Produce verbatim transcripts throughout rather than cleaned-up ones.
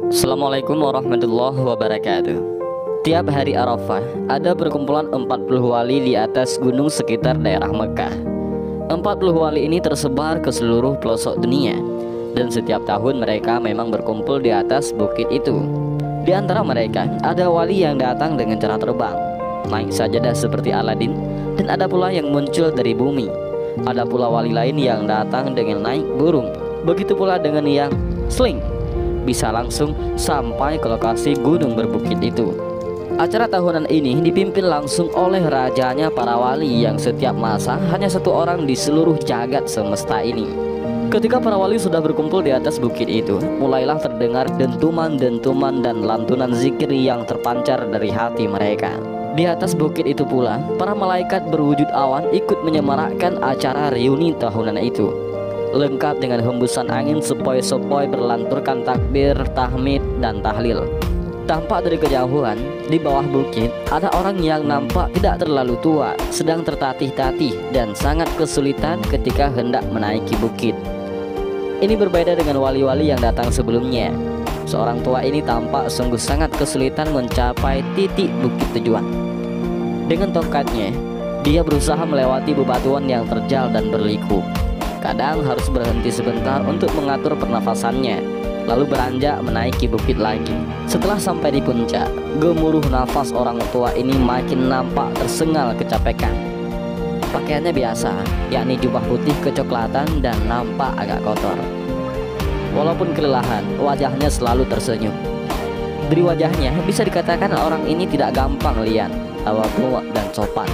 Assalamualaikum warahmatullahi wabarakatuh. Tiap hari Arafah ada perkumpulan empat puluh wali di atas gunung sekitar daerah Mekah. empat puluh wali ini tersebar ke seluruh pelosok dunia, dan setiap tahun mereka memang berkumpul di atas bukit itu. Di antara mereka ada wali yang datang dengan cara terbang, naik sajadah seperti Aladin, dan ada pula yang muncul dari bumi. Ada pula wali lain yang datang dengan naik burung. Begitu pula dengan yang sling, bisa langsung sampai ke lokasi gunung berbukit itu. Acara tahunan ini dipimpin langsung oleh rajanya para wali yang setiap masa hanya satu orang di seluruh jagat semesta ini. Ketika para wali sudah berkumpul di atas bukit itu, mulailah terdengar dentuman-dentuman dan lantunan zikir yang terpancar dari hati mereka. Di atas bukit itu pula, para malaikat berwujud awan ikut menyemarakkan acara reuni tahunan itu, lengkap dengan hembusan angin sepoi-sepoi berlanturkan takbir, tahmid, dan tahlil. Tampak dari kejauhan, di bawah bukit ada orang yang nampak tidak terlalu tua, sedang tertatih-tatih dan sangat kesulitan ketika hendak menaiki bukit. Ini berbeda dengan wali-wali yang datang sebelumnya. Seorang tua ini tampak sungguh sangat kesulitan mencapai titik bukit tujuan. Dengan tongkatnya, dia berusaha melewati bebatuan yang terjal dan berliku. Kadang harus berhenti sebentar untuk mengatur pernafasannya, lalu beranjak menaiki bukit lagi. Setelah sampai di puncak, gemuruh nafas orang tua ini makin nampak tersengal kecapekan. Pakaiannya biasa, yakni jubah putih kecoklatan dan nampak agak kotor. Walaupun kelelahan, wajahnya selalu tersenyum. Dari wajahnya bisa dikatakan orang ini tidak gampang lian, tawadhu dan sopan.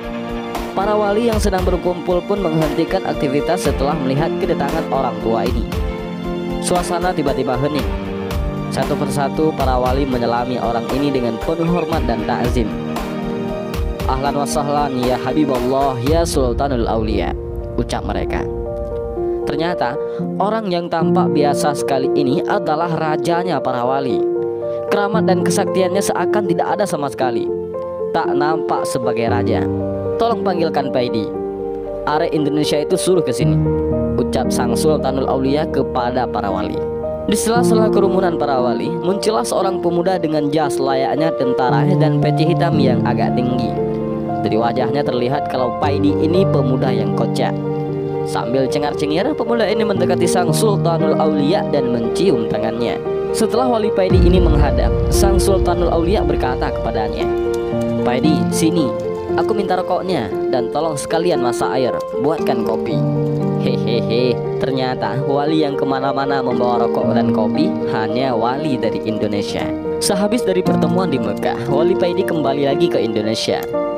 Para wali yang sedang berkumpul pun menghentikan aktivitas setelah melihat kedatangan orang tua ini. Suasana tiba-tiba hening. Satu persatu para wali menyelami orang ini dengan penuh hormat dan ta'zim. Ahlan wa sahlan ya Habiballah ya Sultanul Aulia, ucap mereka. Ternyata orang yang tampak biasa sekali ini adalah rajanya para wali. Keramat dan kesaktiannya seakan tidak ada sama sekali, tak nampak sebagai raja. Tolong panggilkan Paidi. Are Indonesia itu suruh ke sini, ucap sang Sultanul Aulia kepada para wali. Di sela-sela kerumunan para wali, muncullah seorang pemuda dengan jas layaknya tentara dan peci hitam yang agak tinggi. Dari wajahnya terlihat kalau Paidi ini pemuda yang kocak. Sambil cengar-cengir, pemuda ini mendekati sang Sultanul Aulia dan mencium tangannya. Setelah wali Paidi ini menghadap, sang Sultanul Aulia berkata kepadanya, "Paidi, sini. Aku minta rokoknya dan tolong sekalian masak air, buatkan kopi." Hehehe, ternyata wali yang kemana-mana membawa rokok dan kopi hanya wali dari Indonesia. Sehabis dari pertemuan di Mekah, wali Paidi kembali lagi ke Indonesia.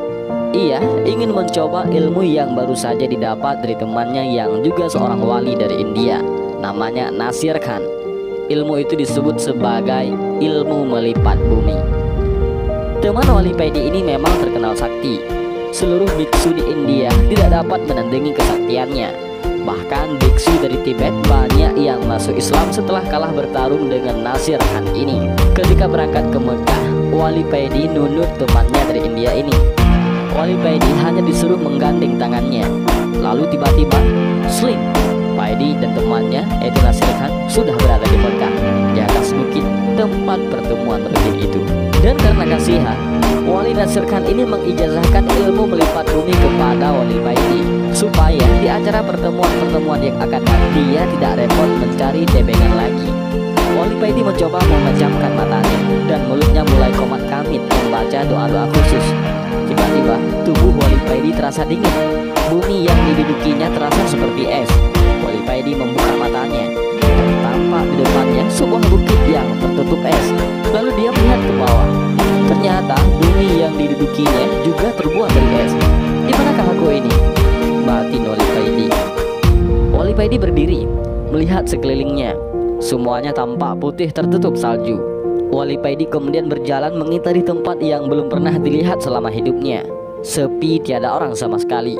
Ia ingin mencoba ilmu yang baru saja didapat dari temannya yang juga seorang wali dari India, namanya Nasir Khan. Ilmu itu disebut sebagai ilmu melipat bumi. Teman wali Paidi ini memang terkenal sakti. Seluruh biksu di India tidak dapat menandingi kesaktiannya. Bahkan biksu dari Tibet banyak yang masuk Islam setelah kalah bertarung dengan Nasir Khan ini. Ketika berangkat ke Mekah, wali Paidi nunut temannya dari India ini. Wali Paidi hanya disuruh menggandeng tangannya. Lalu tiba-tiba, sling, Paidi dan temannya, yaitu Nasir Khan, sudah berada di Mekah, di atas bukit tempat pertemuan rutin itu. Dan karena kasihan, wali Nasir Khan ini mengijazahkan ilmu melipat bumi kepada wali Paidi, supaya di acara pertemuan-pertemuan yang akan datang dia tidak repot mencari tebengan lagi. Wali Paidi mencoba memejamkan matanya dan mulutnya mulai komat kamit membaca doa-doa khusus. Tiba-tiba tubuh wali Paidi terasa dingin. Bumi yang didudukinya terasa seperti es. Wali Paidi membuka matanya. Tampak di depannya sebuah bukit yang tertutup es. Lalu dia melihat ke bawah. Ternyata bumi yang didudukinya juga terbuat dari es. Di manakah aku ini? Batin wali Paidi. Wali Paidi berdiri, melihat sekelilingnya. Semuanya tampak putih tertutup salju. Wali Paidi kemudian berjalan mengitari tempat yang belum pernah dilihat selama hidupnya. Sepi, tiada orang sama sekali.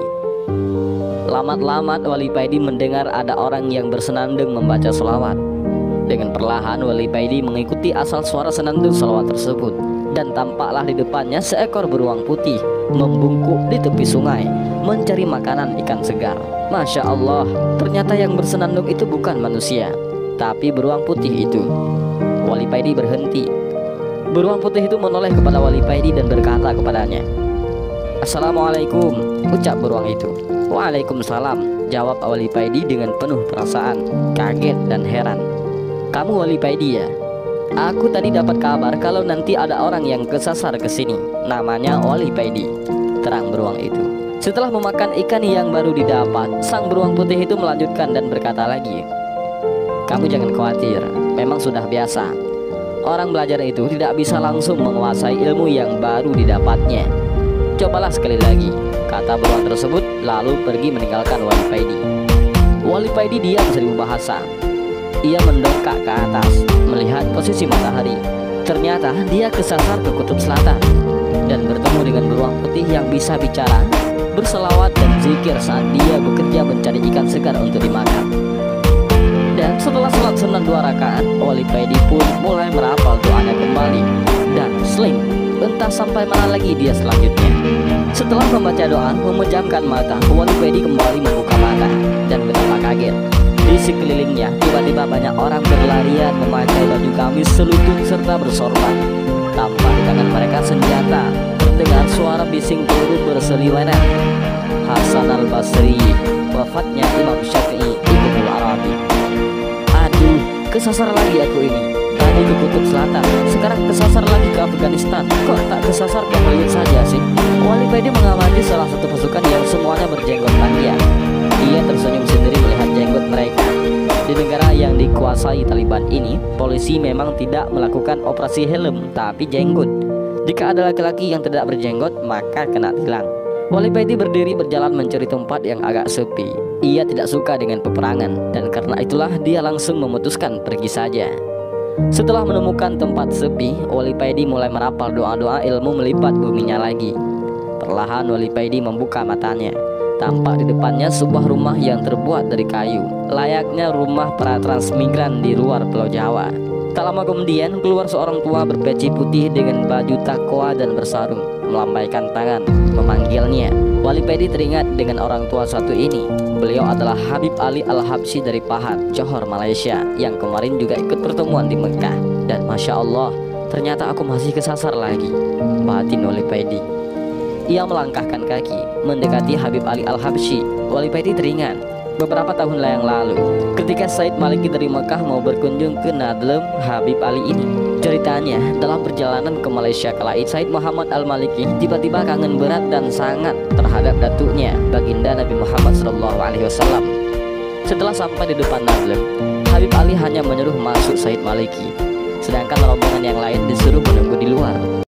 Lamat-lamat wali Paidi mendengar ada orang yang bersenandung membaca sholawat. Dengan perlahan wali Paidi mengikuti asal suara senandung sholawat tersebut. Dan tampaklah di depannya seekor beruang putih membungkuk di tepi sungai mencari makanan ikan segar. Masya Allah, ternyata yang bersenandung itu bukan manusia, tapi beruang putih itu. Wali Paidi berhenti. Beruang putih itu menoleh kepada Wali Paidi dan berkata kepadanya, "Assalamualaikum," ucap beruang itu. "Waalaikumsalam," jawab Wali Paidi dengan penuh perasaan, kaget dan heran. "Kamu Wali Paidi ya? Aku tadi dapat kabar kalau nanti ada orang yang kesasar ke sini. Namanya Wali Paidi," terang beruang itu. Setelah memakan ikan yang baru didapat, sang beruang putih itu melanjutkan dan berkata lagi, "Kamu jangan khawatir, memang sudah biasa. Orang belajar itu tidak bisa langsung menguasai ilmu yang baru didapatnya. Cobalah sekali lagi," kata beruang tersebut, lalu pergi meninggalkan Wali Paidi. Wali Paidi diam seribu bahasa. Ia mendongak ke atas, melihat posisi matahari. Ternyata dia kesasar ke kutub selatan dan bertemu dengan beruang putih yang bisa bicara, berselawat dan zikir saat dia bekerja mencari ikan segar untuk dimakan. Dan setelah sholat sunnah dua rakaat, Wali Paidi pun mulai merapal doanya kembali. Dan sling, entah sampai mana lagi dia selanjutnya. Setelah membaca doa, memejamkan mata, Wali Paidi kembali membuka mata dan betapa kaget. Di sekelilingnya tiba-tiba banyak orang berlarian memakai baju gamis selutut serta bersorban. Tampak di tangan mereka senjata. Terdengar suara bising peluru berseliweran. Hasan al-Basri, wafatnya Imam Syafi'i Ibnu Arabi. Aduh, kesasar lagi aku ini. Tadi ke kutub selatan, sekarang kesasar lagi ke Afghanistan. Kok tak kesasar ke Hollywood saja sih? Wali Paidi mengamati salah satu pasukan yang semuanya berjenggot panjang. Ia tersenyum sendiri melihat jenggot mereka. Di negara yang dikuasai Taliban ini, polisi memang tidak melakukan operasi helm, tapi jenggot. Jika ada laki-laki yang tidak berjenggot, maka kena tilang. Wali Paidi berdiri berjalan mencari tempat yang agak sepi. Ia tidak suka dengan peperangan, dan karena itulah dia langsung memutuskan pergi saja. Setelah menemukan tempat sepi, Wali Paidi mulai merapal doa-doa ilmu melipat buminya lagi. Perlahan Wali Paidi membuka matanya. Tampak di depannya sebuah rumah yang terbuat dari kayu, layaknya rumah para transmigran di luar Pulau Jawa. Tak lama kemudian keluar seorang tua berpeci putih dengan baju takwa dan bersarung, melambaikan tangan, memanggilnya. Wali Paidi teringat dengan orang tua satu ini. Beliau adalah Habib Ali Al-Habsyi dari Pahang, Johor, Malaysia, yang kemarin juga ikut pertemuan di Mekah. Dan Masya Allah, ternyata aku masih kesasar lagi, batin Wali Paidi. Ia melangkahkan kaki mendekati Habib Ali Al-Habsyi. Wali Paidi teringat beberapa tahun yang lalu ketika Said Maliki dari Mekah mau berkunjung ke Nadlem Habib Ali ini. Ceritanya, dalam perjalanan ke Malaysia kala itu, Said Muhammad Al-Maliki tiba-tiba kangen berat dan sangat terhadap datuknya, baginda Nabi Muhammad shallallahu alaihi wasallam. Setelah sampai di depan Nadlem, Habib Ali hanya menyuruh masuk Said Maliki, sedangkan rombongan yang lain disuruh menunggu di luar.